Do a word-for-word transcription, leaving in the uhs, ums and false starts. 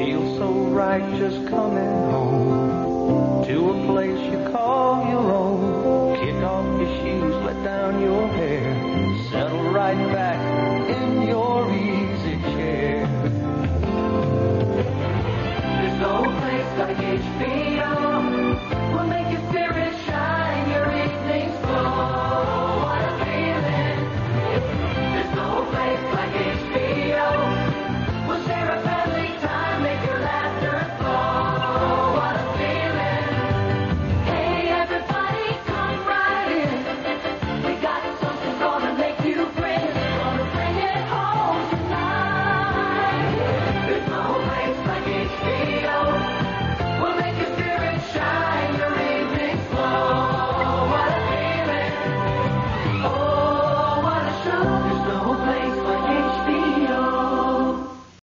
feels so right just coming home to a place you call